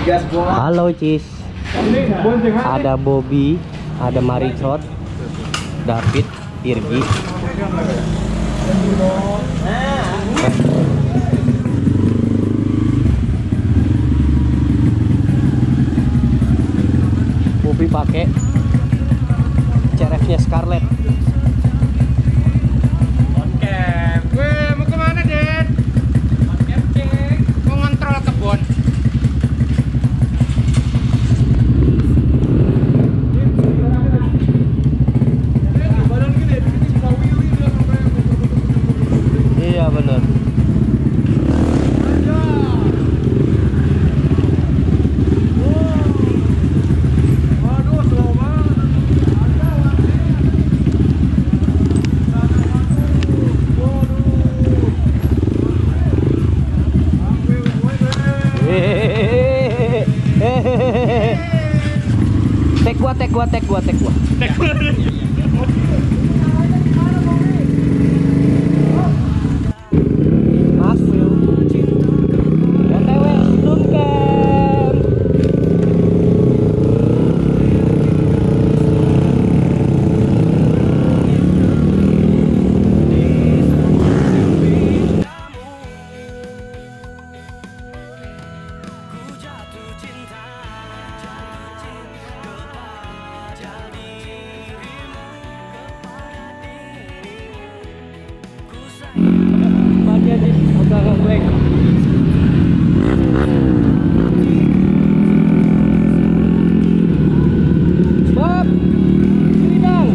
Halo Cis. Ada Bobby, ada Maricot, David, Irgi. Bobby pakai CRF-nya Scarlett. Mau kemana, Den? Mau ngontrol kebun. Iya bener. Tek gua. Masuk. OTW Stun Camp. Pagi aja, udah ngeblank. Bob, sini dong.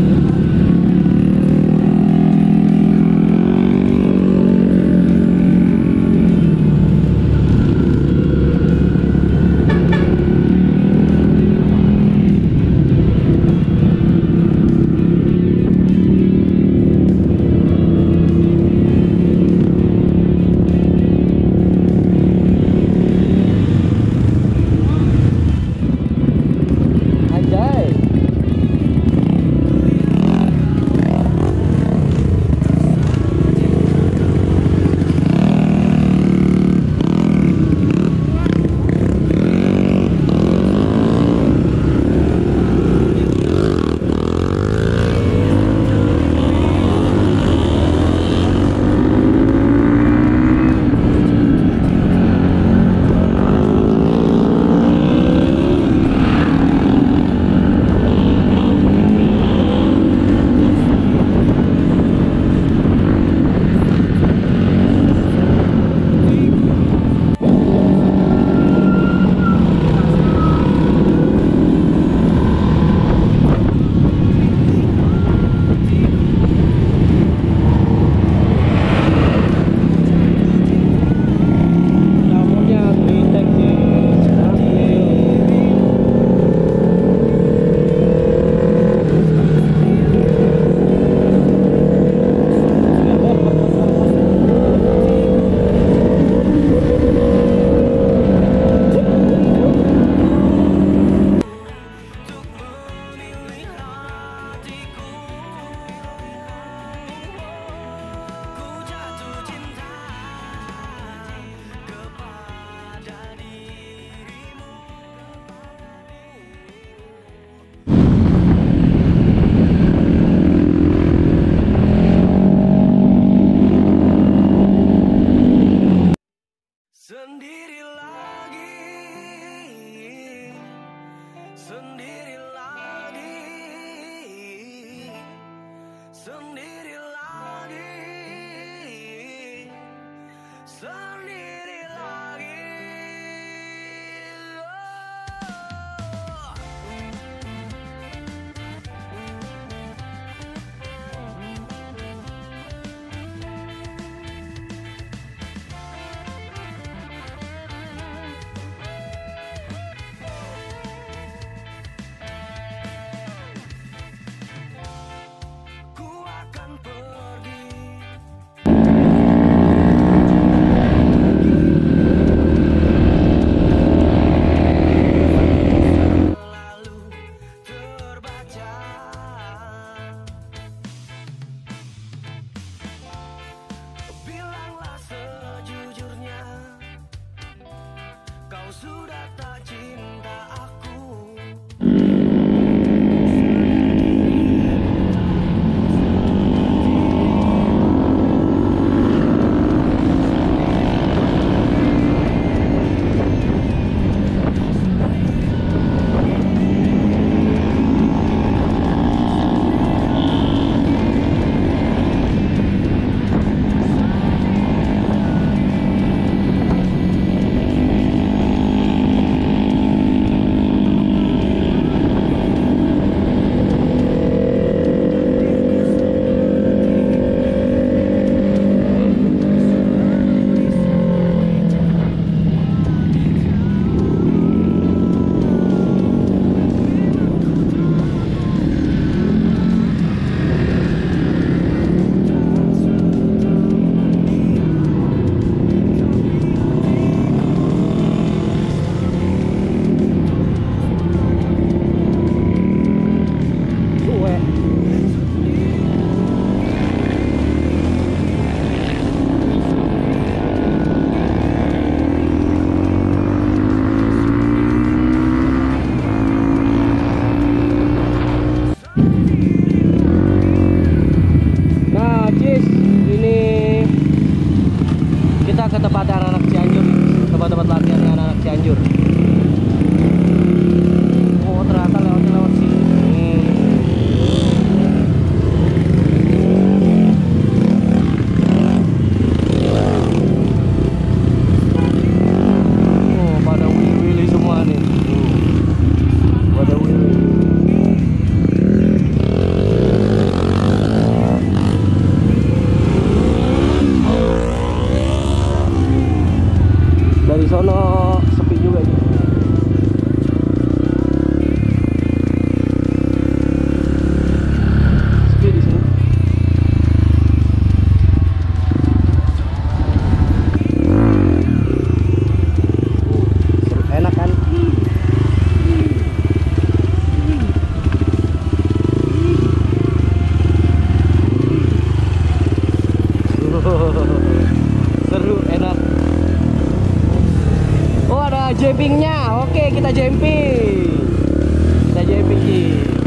jumpingnya. Oke, kita jumping. Kita jumping, Ci.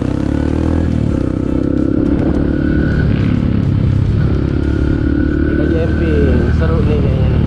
Kita jumping. Seru nih kayaknya nih.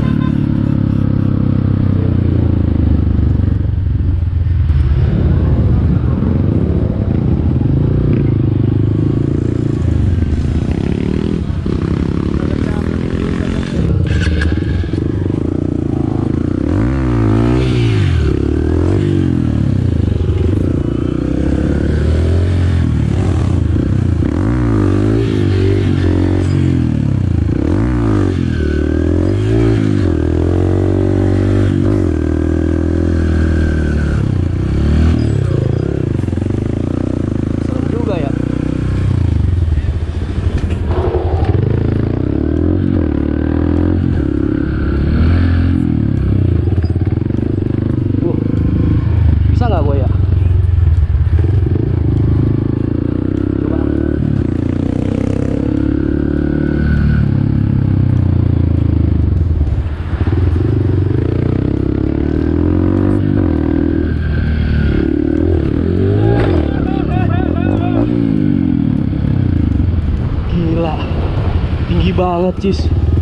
Tinggi banget, Cis.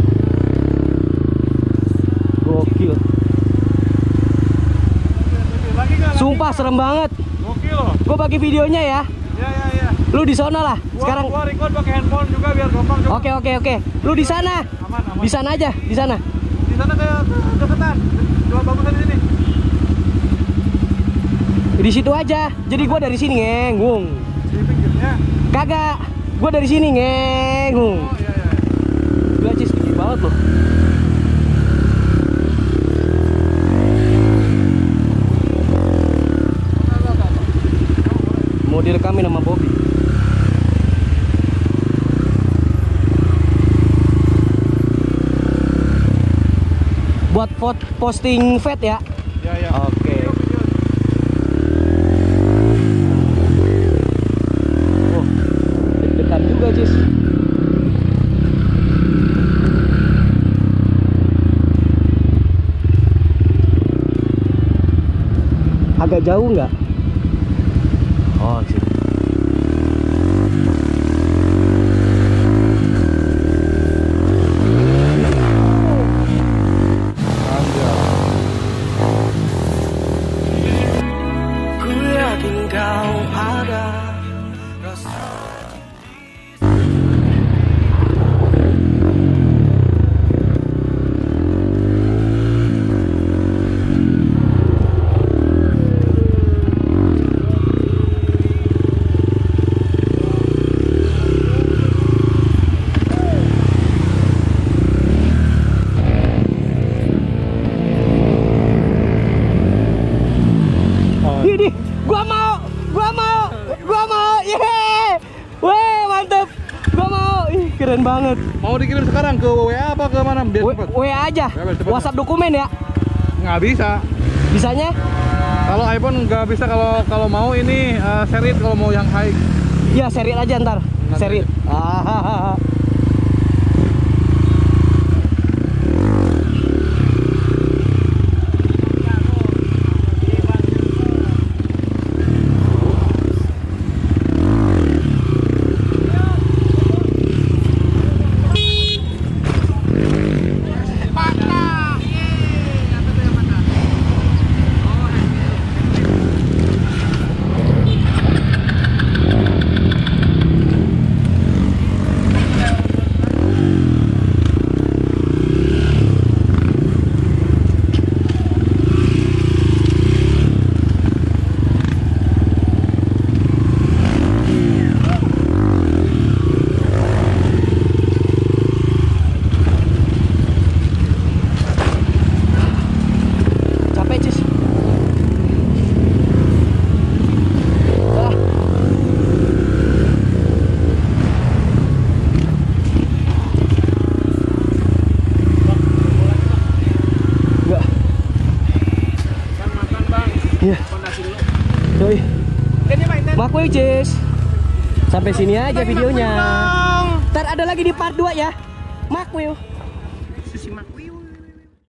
Gokil. Sumpah serem banget. Gokil loh. Gue bagi videonya ya. Iya. Lu di sana lah. Sekarang gua record pakai handphone juga biar gampang. Oke. Lu di sana. Aman. Di sana aja, di sana. Di sana kayak deketan. Coba bagusan di sini. Di situ aja. Jadi gua dari sini ngengung. Di pinggirnya. Kagak. Gua dari sini ngengung. Oh iya. Gila, Cis, tinggi banget loh. Mau direkamin sama Bobby. Buat posting vet ya. Iya. Oke. Oh, deg-degan juga, Cis. Agak jauh nggak? Oh, sih. Ku yakin kau ada. Gua mau, yeay, weh mantep, gua mau, ih keren banget. Mau dikirim sekarang ke WA apa ke mana? Biar cepet. WA aja, biar cepet. WhatsApp dokumen ya? Nggak bisa. Bisanya? Kalau iPhone nggak bisa, kalau mau ini serit, kalau mau yang high. Iya, serit aja ntar, serit. Iya. Doi. Makwe Cis. Sampai sini aja videonya. Ntar ada lagi di part 2 ya. Makwe.